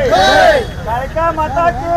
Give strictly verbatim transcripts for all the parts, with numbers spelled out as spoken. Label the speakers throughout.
Speaker 1: कालिका माता की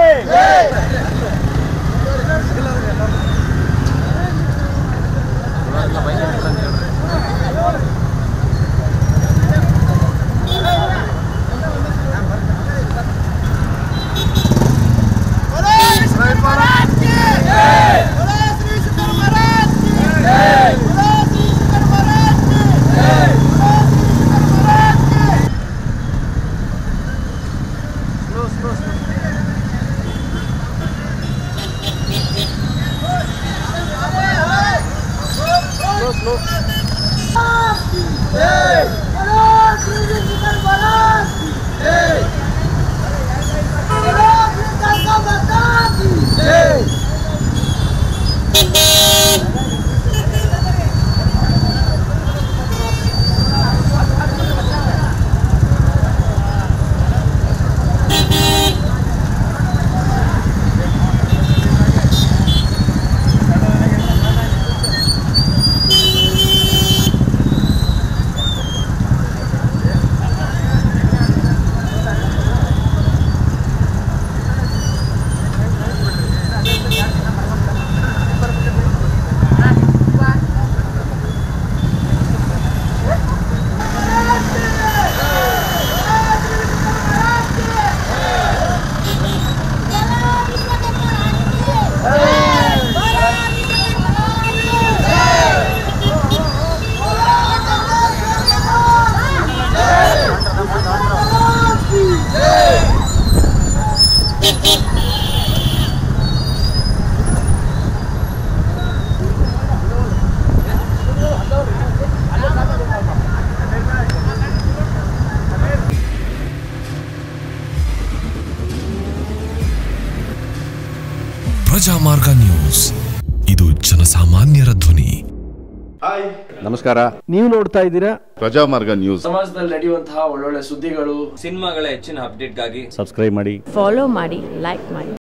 Speaker 2: ಪ್ರಜಾಮಾರ್ಗ ನ್ಯೂಸ್, ಇದು ಜನಸಾಮಾನ್ಯರ ಧ್ವನಿ.
Speaker 3: ಹಾಯ್, ನಮಸ್ಕಾರ.
Speaker 4: ನೀವು ನೋಡ್ತಾ ಇದ್ದೀರಾ
Speaker 3: ಪ್ರಜಾಮಾರ್ಗ ನ್ಯೂಸ್.
Speaker 5: ಸಮಾಜದಲ್ಲಿ ನಡೆಯುವಂತಹ ಒಳ್ಳೊಳ್ಳೆ ಸುದ್ದಿಗಳು,
Speaker 6: ಸಿನಿಮಾಗಳ ಹೆಚ್ಚಿನ ಅಪ್ಡೇಟ್ಗಾಗಿ
Speaker 4: ಸಬ್ಸ್ಕ್ರೈಬ್ ಮಾಡಿ,
Speaker 7: ಫಾಲೋ ಮಾಡಿ, ಲೈಕ್ ಮಾಡಿ.